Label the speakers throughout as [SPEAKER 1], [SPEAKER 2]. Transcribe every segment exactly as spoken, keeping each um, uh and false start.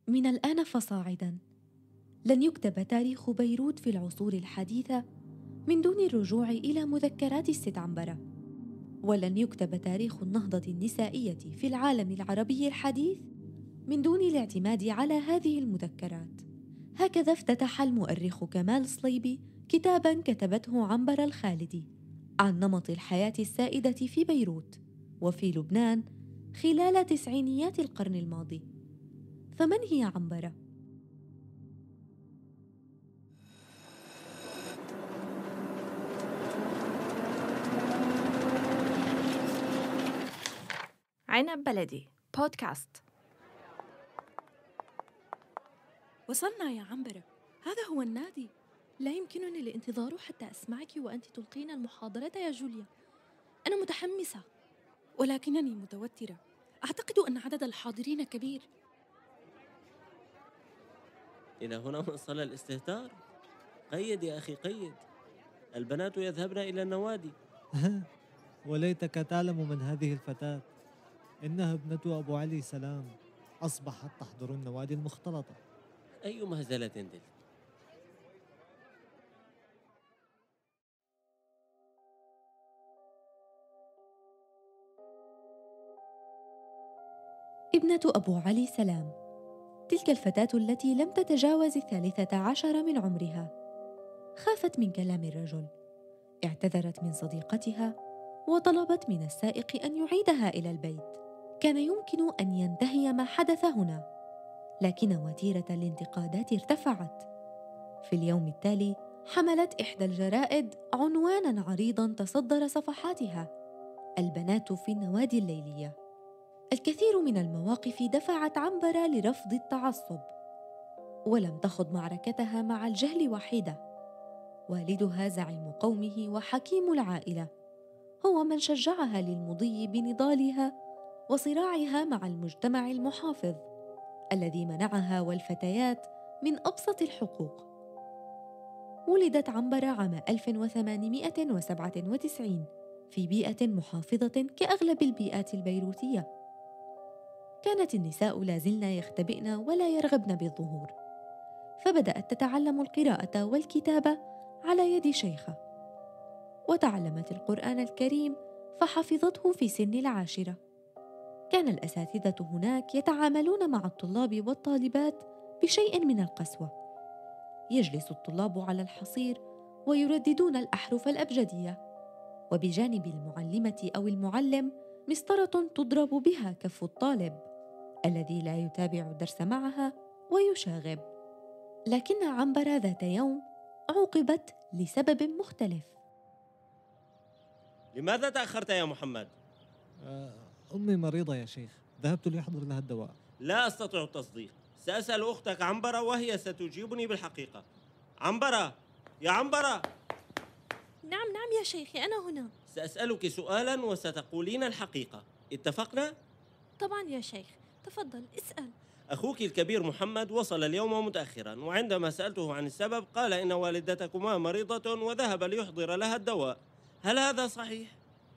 [SPEAKER 1] من الآن فصاعداً لن يكتب تاريخ بيروت في العصور الحديثة من دون الرجوع إلى مذكرات الست عنبرة، ولن يكتب تاريخ النهضة النسائية في العالم العربي الحديث من دون الاعتماد على هذه المذكرات. هكذا افتتح المؤرخ كمال صليبي كتاباً كتبته عنبرة الخالدي عن نمط الحياة السائدة في بيروت وفي لبنان خلال تسعينيات القرن الماضي. فمن هي عنبرة؟
[SPEAKER 2] عنب بلدي بودكاست.
[SPEAKER 3] وصلنا يا عنبرة، هذا هو النادي. لا يمكنني الانتظار حتى أسمعك وأنت تلقين المحاضرة يا جوليا. أنا متحمسة ولكنني متوترة. أعتقد أن عدد الحاضرين كبير.
[SPEAKER 4] إلى هنا وصل الاستهتار. قيد يا أخي قيد. البنات يذهبن إلى النوادي.
[SPEAKER 5] وليتك تعلم من هذه الفتاة. إنها ابنة أبو علي سلام، أصبحت تحضر النوادي المختلطة.
[SPEAKER 4] أي مهزلة تلك.
[SPEAKER 1] ابنة أبو علي سلام، تلك الفتاة التي لم تتجاوز الثالثة عشر من عمرها، خافت من كلام الرجل، اعتذرت من صديقتها وطلبت من السائق أن يعيدها إلى البيت. كان يمكن أن ينتهي ما حدث هنا، لكن وتيرة الانتقادات ارتفعت. في اليوم التالي حملت إحدى الجرائد عنوانا عريضا تصدر صفحاتها: البنات في النوادي الليلية. الكثير من المواقف دفعت عنبرة لرفض التعصب، ولم تخض معركتها مع الجهل وحيدة. والدها زعيم قومه وحكيم العائلة هو من شجعها للمضي بنضالها وصراعها مع المجتمع المحافظ الذي منعها والفتيات من أبسط الحقوق. ولدت عنبرة عام ألف وثمانمائة وسبعة وتسعين في بيئة محافظة كأغلب البيئات البيروتية. كانت النساء لازلن يختبئن ولا يرغبن بالظهور، فبدأت تتعلم القراءة والكتابة على يد شيخة، وتعلمت القرآن الكريم فحفظته في سن العاشرة. كان الأساتذة هناك يتعاملون مع الطلاب والطالبات بشيء من القسوة. يجلس الطلاب على الحصير ويرددون الأحرف الأبجدية، وبجانب المعلمة أو المعلم مسطرة تضرب بها كف الطالب الذي لا يتابع الدرس معها ويشاغب. لكن عنبرة ذات يوم عوقبت لسبب مختلف.
[SPEAKER 4] لماذا تأخرت يا محمد؟
[SPEAKER 5] أمي مريضة يا شيخ، ذهبت لأحضر لها الدواء.
[SPEAKER 4] لا أستطيع التصديق. سأسأل أختك عنبرة وهي ستجيبني بالحقيقة. عنبرة، يا عنبرة.
[SPEAKER 3] نعم نعم يا شيخي، أنا هنا.
[SPEAKER 4] سأسألك سؤالا وستقولين الحقيقة، اتفقنا؟
[SPEAKER 3] طبعا يا شيخ، تفضل اسأل.
[SPEAKER 4] أخوك الكبير محمد وصل اليوم متأخرا، وعندما سألته عن السبب قال إن والدتكما مريضة وذهب ليحضر لها الدواء. هل هذا صحيح؟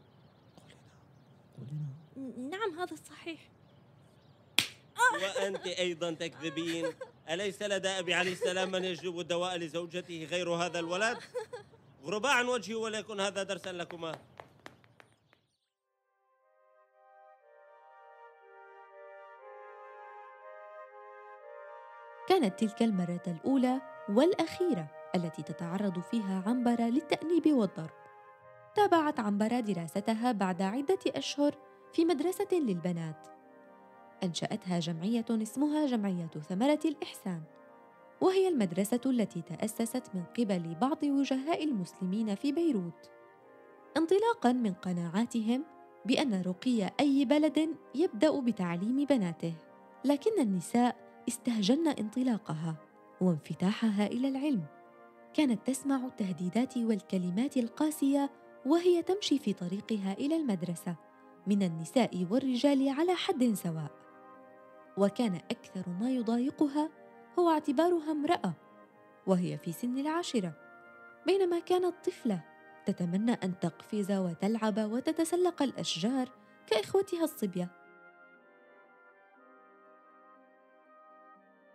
[SPEAKER 3] نعم هذا صحيح.
[SPEAKER 4] وأنت أيضا تكذبين. أليس لدى أبي عليه السلام من يجلب الدواء لزوجته غير هذا الولد؟ غربا عن وجهي وليكن هذا درسا لكما.
[SPEAKER 1] كانت تلك المرة الأولى والأخيرة التي تتعرض فيها عنبرة للتأنيب والضرب. تابعت عنبرة دراستها بعد عدة أشهر في مدرسة للبنات أنشأتها جمعية اسمها جمعية ثمرة الإحسان، وهي المدرسة التي تأسست من قبل بعض وجهاء المسلمين في بيروت، انطلاقاً من قناعاتهم بأن رقي أي بلد يبدأ بتعليم بناته. لكن النساء استهجن انطلاقها وانفتاحها إلى العلم. كانت تسمع التهديدات والكلمات القاسية وهي تمشي في طريقها إلى المدرسة من النساء والرجال على حد سواء. وكان أكثر ما يضايقها هو اعتبارها امرأة وهي في سن العاشرة، بينما كانت طفلة تتمنى أن تقفز وتلعب وتتسلق الأشجار كإخوتها الصبية.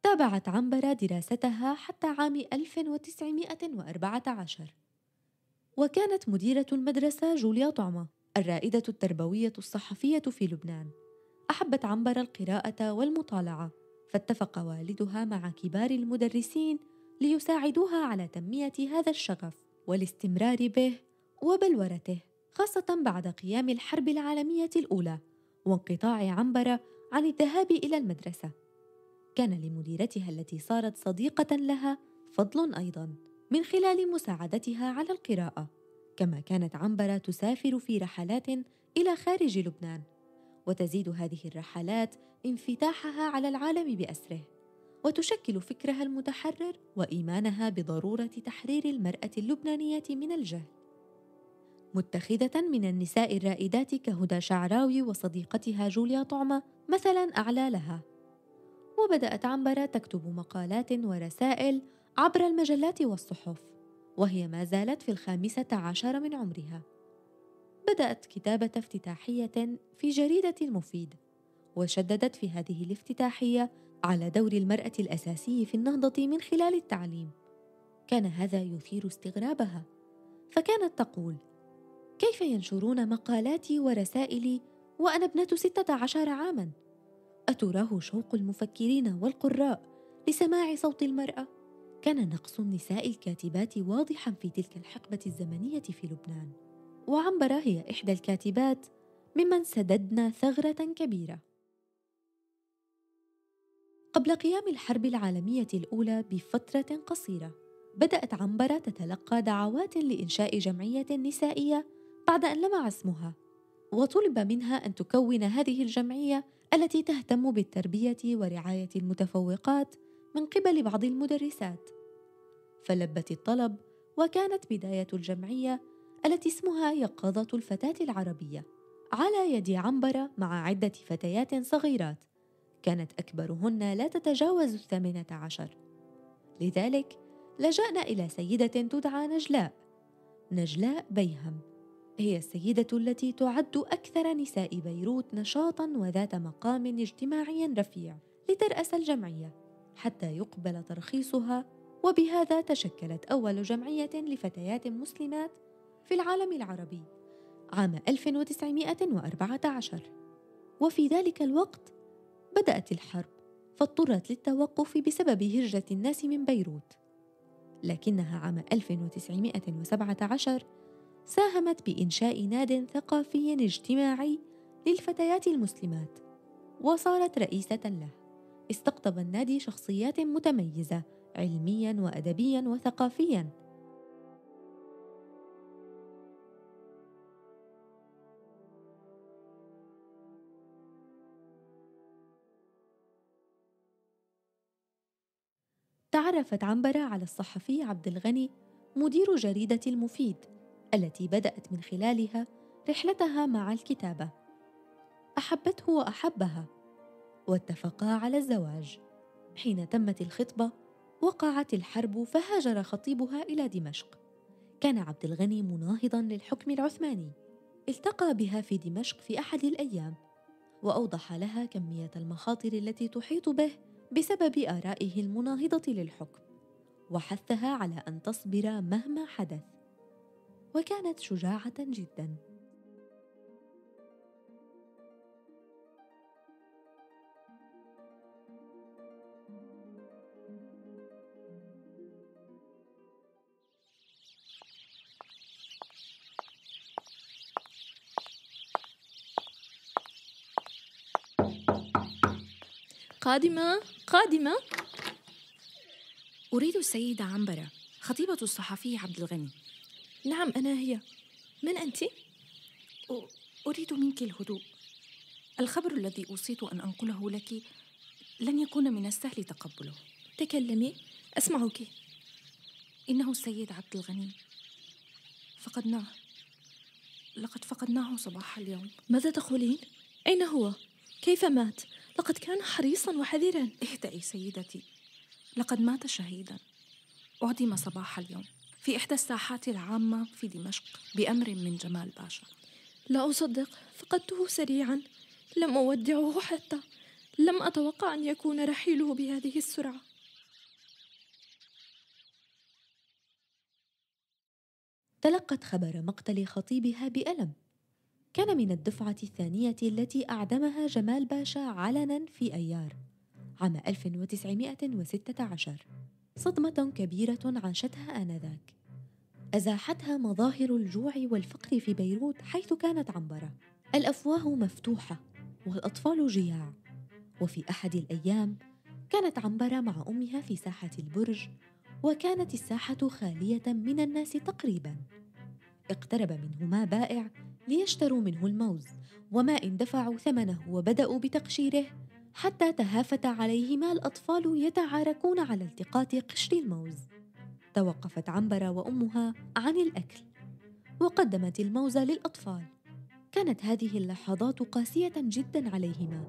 [SPEAKER 1] تابعت عنبرة دراستها حتى عام ألف وتسعمائة وأربعة عشر، وكانت مديرة المدرسة جوليا طعمة الرائدة التربوية الصحفية في لبنان. أحبت عنبرة القراءة والمطالعة، فاتفق والدها مع كبار المدرسين ليساعدوها على تنمية هذا الشغف والاستمرار به وبلورته، خاصة بعد قيام الحرب العالمية الأولى وانقطاع عنبرة عن الذهاب إلى المدرسة. كان لمديرتها التي صارت صديقة لها فضل أيضاً من خلال مساعدتها على القراءة، كما كانت عنبرة تسافر في رحلات إلى خارج لبنان، وتزيد هذه الرحلات انفتاحها على العالم بأسره، وتشكل فكرها المتحرر وإيمانها بضرورة تحرير المرأة اللبنانية من الجهل. متخذة من النساء الرائدات كهدى شعراوي وصديقتها جوليا طعمة مثلاً أعلى لها، وبدأت عنبرة تكتب مقالات ورسائل عبر المجلات والصحف وهي ما زالت في الخامسة عشر من عمرها. بدأت كتابة افتتاحية في جريدة المفيد، وشددت في هذه الافتتاحية على دور المرأة الأساسي في النهضة من خلال التعليم. كان هذا يثير استغرابها، فكانت تقول: كيف ينشرون مقالاتي ورسائلي وأنا ابنة ستة عشر عاماً؟ أتراه شوق المفكرين والقراء لسماع صوت المرأة؟ كان نقص النساء الكاتبات واضحاً في تلك الحقبة الزمنية في لبنان، وعنبرة هي إحدى الكاتبات ممن سددنا ثغرة كبيرة. قبل قيام الحرب العالمية الأولى بفترة قصيرة، بدأت عنبرة تتلقى دعوات لإنشاء جمعية نسائية بعد أن لمع اسمها، وطلب منها أن تكون هذه الجمعية التي تهتم بالتربية ورعاية المتفوقات من قبل بعض المدرسات. فلبت الطلب، وكانت بداية الجمعية التي اسمها يقظة الفتاة العربية على يد عنبرة مع عدة فتيات صغيرات كانت أكبرهن لا تتجاوز الثامنة عشر. لذلك لجأنا إلى سيدة تدعى نجلاء نجلاء بيهم. هي السيدة التي تعد أكثر نساء بيروت نشاطاً وذات مقام اجتماعي رفيع لترأس الجمعية حتى يقبل ترخيصها، وبهذا تشكلت أول جمعية لفتيات مسلمات في العالم العربي عام ألف وتسعمائة وأربعة عشر. وفي ذلك الوقت بدأت الحرب، فاضطرت للتوقف بسبب هجرة الناس من بيروت، لكنها عام ألف وتسعمائة وسبعة عشر ساهمت بإنشاء ناد ثقافي اجتماعي للفتيات المسلمات، وصارت رئيسة له. استقطب النادي شخصيات متميزة علمياً وأدبياً وثقافياً. تعرفت عنبرة على الصحفي عبد الغني مدير جريدة المفيد التي بدأت من خلالها رحلتها مع الكتابة. أحبته وأحبها، واتفقا على الزواج. حين تمت الخطبة وقعت الحرب، فهاجر خطيبها إلى دمشق. كان عبد الغني مناهضاً للحكم العثماني. التقى بها في دمشق في أحد الأيام، وأوضح لها كمية المخاطر التي تحيط به بسبب آرائه المناهضة للحكم، وحثها على أن تصبر مهما حدث، وكانت شجاعة جداً.
[SPEAKER 3] قادمة قادمة.
[SPEAKER 2] أريد السيدة عنبرة، خطيبة الصحفي عبد الغني.
[SPEAKER 3] نعم أنا هي. من أنت؟
[SPEAKER 2] أريد منك الهدوء. الخبر الذي أوصيت أن أنقله لك لن يكون من السهل تقبله.
[SPEAKER 3] تكلمي، أسمعك.
[SPEAKER 2] إنه السيد عبد الغني فقدناه، لقد فقدناه صباح اليوم.
[SPEAKER 3] ماذا تقولين؟ أين هو؟ كيف مات؟ لقد كان حريصاً وحذراً.
[SPEAKER 2] اهدئي سيدتي، لقد مات شهيداً. أعدم صباح اليوم في إحدى الساحات العامة في دمشق بأمر من جمال باشا.
[SPEAKER 3] لا أصدق، فقدته سريعاً. لم أودعه حتى. لم أتوقع أن يكون رحيله بهذه السرعة.
[SPEAKER 1] تلقت خبر مقتل خطيبها بألم. كان من الدفعة الثانية التي أعدمها جمال باشا علناً في أيار عام ألف وتسعمائة وستة عشر، صدمة كبيرة عاشتها آنذاك، أزاحتها مظاهر الجوع والفقر في بيروت حيث كانت عنبرة. الأفواه مفتوحة والأطفال جياع. وفي أحد الأيام كانت عنبرة مع أمها في ساحة البرج، وكانت الساحة خالية من الناس تقريباً. اقترب منهما بائع ليشتروا منه الموز، وما إن دفعوا ثمنه وبدأوا بتقشيره حتى تهافت عليهما الأطفال يتعاركون على التقاط قشر الموز. توقفت عنبرة وأمها عن الأكل وقدمت الموز للأطفال. كانت هذه اللحظات قاسية جداً عليهما.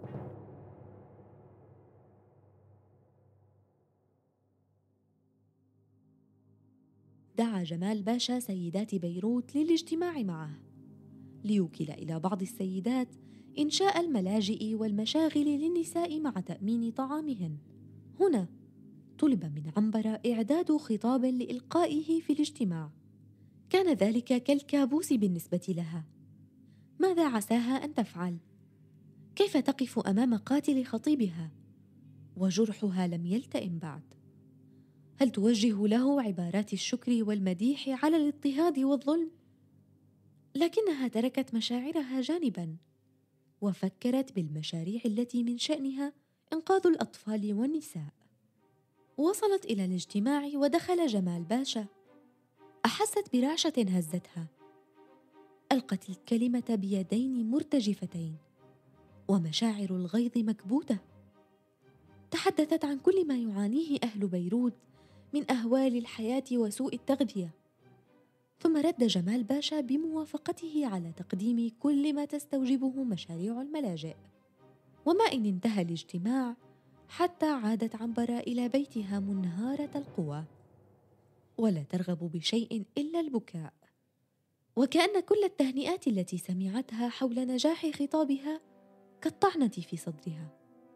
[SPEAKER 1] دعا جمال باشا سيدات بيروت للاجتماع معه، ليوكل إلى بعض السيدات إنشاء الملاجئ والمشاغل للنساء مع تأمين طعامهن. هنا طلب من عنبرة إعداد خطاب لإلقائه في الاجتماع. كان ذلك كالكابوس بالنسبة لها. ماذا عساها أن تفعل؟ كيف تقف أمام قاتل خطيبها وجرحها لم يلتئم بعد؟ هل توجه له عبارات الشكر والمديح على الاضطهاد والظلم؟ لكنها تركت مشاعرها جانباً وفكرت بالمشاريع التي من شأنها إنقاذ الأطفال والنساء. وصلت إلى الاجتماع ودخل جمال باشا. أحست برعشة هزتها. ألقت الكلمة بيدين مرتجفتين ومشاعر الغيظ مكبوتة. تحدثت عن كل ما يعانيه أهل بيروت من أهوال الحياة وسوء التغذية. ثم رد جمال باشا بموافقته على تقديم كل ما تستوجبه مشاريع الملاجئ. وما إن انتهى الاجتماع حتى عادت عنبرة إلى بيتها منهارة القوى، ولا ترغب بشيء إلا البكاء، وكأن كل التهنئات التي سمعتها حول نجاح خطابها كالطعنة في صدرها.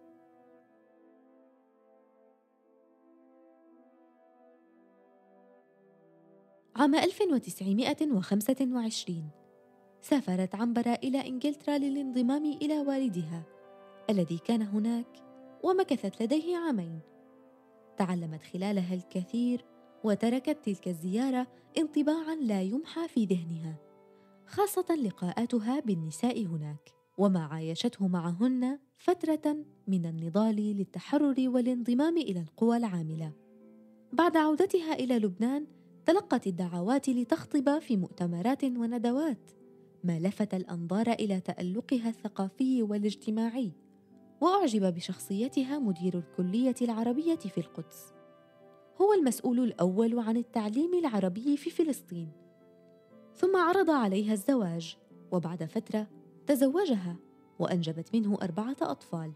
[SPEAKER 1] عام ألف وتسعمائة وخمسة وعشرين سافرت عنبرة إلى إنجلترا للانضمام إلى والدها الذي كان هناك، ومكثت لديه عامين. تعلمت خلالها الكثير، وتركت تلك الزيارة انطباعاً لا يمحى في ذهنها، خاصة لقاءاتها بالنساء هناك، وما عايشته معهن فترة من النضال للتحرر والانضمام إلى القوى العاملة. بعد عودتها إلى لبنان تلقت الدعوات لتخطب في مؤتمرات وندوات، ما لفت الأنظار إلى تألقها الثقافي والاجتماعي. وأعجب بشخصيتها مدير الكلية العربية في القدس، هو المسؤول الأول عن التعليم العربي في فلسطين. ثم عرض عليها الزواج، وبعد فترة تزوجها وأنجبت منه أربعة أطفال.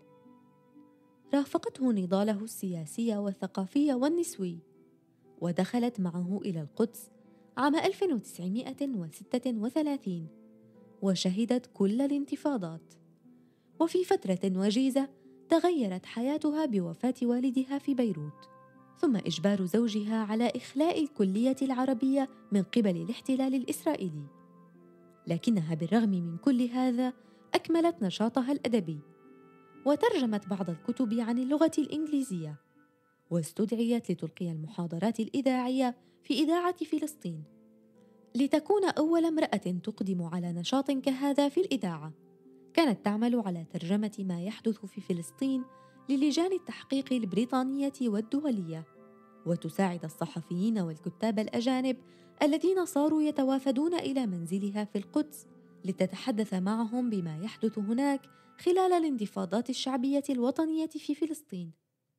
[SPEAKER 1] رافقته نضاله السياسي والثقافي والنسوي، ودخلت معه إلى القدس عام ألف وتسعمائة وستة وثلاثين، وشهدت كل الانتفاضات. وفي فترة وجيزة تغيرت حياتها بوفاة والدها في بيروت، ثم إجبار زوجها على إخلاء الكلية العربية من قبل الاحتلال الإسرائيلي. لكنها بالرغم من كل هذا أكملت نشاطها الأدبي، وترجمت بعض الكتب عن اللغة الإنجليزية، واستدعيت لتلقي المحاضرات الإذاعية في إذاعة فلسطين، لتكون أول امرأة تقدم على نشاط كهذا في الإذاعة. كانت تعمل على ترجمة ما يحدث في فلسطين للجان التحقيق البريطانية والدولية، وتساعد الصحفيين والكتاب الأجانب الذين صاروا يتوافدون إلى منزلها في القدس لتتحدث معهم بما يحدث هناك خلال الانتفاضات الشعبية الوطنية في فلسطين.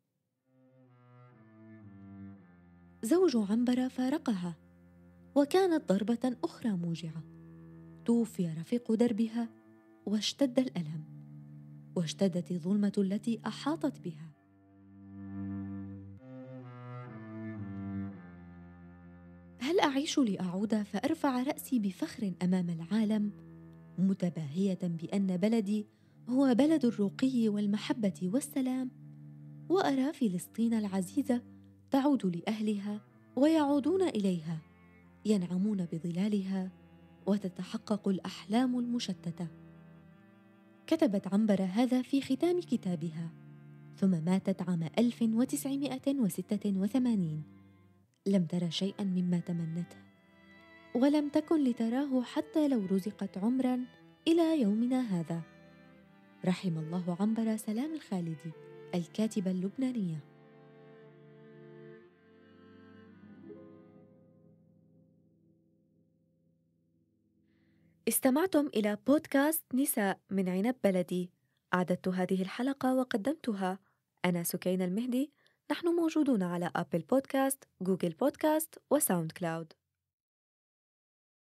[SPEAKER 1] زوج عنبرة فارقها، وكانت ضربة أخرى موجعة. توفي رفيق دربها، واشتد الألم، واشتدت الظلمة التي أحاطت بها. هل أعيش لأعود فأرفع رأسي بفخر أمام العالم، متباهية بأن بلدي هو بلد الرقي والمحبة والسلام، وأرى فلسطين العزيزة تعود لأهلها ويعودون إليها، ينعمون بظلالها وتتحقق الأحلام المشتتة. كتبت عنبرة هذا في ختام كتابها، ثم ماتت عام ألف وتسعمائة وستة وثمانين. لم تر شيئا مما تمنته، ولم تكن لتراه حتى لو رزقت عمرا إلى يومنا هذا. رحم الله عنبرة سلام الخالدي الكاتبة اللبنانية. استمعتم إلى بودكاست نساء من عنب بلدي. أعددت هذه الحلقة وقدمتها أنا سكينة المهدي. نحن موجودون على أبل بودكاست، جوجل بودكاست وساوند كلاود.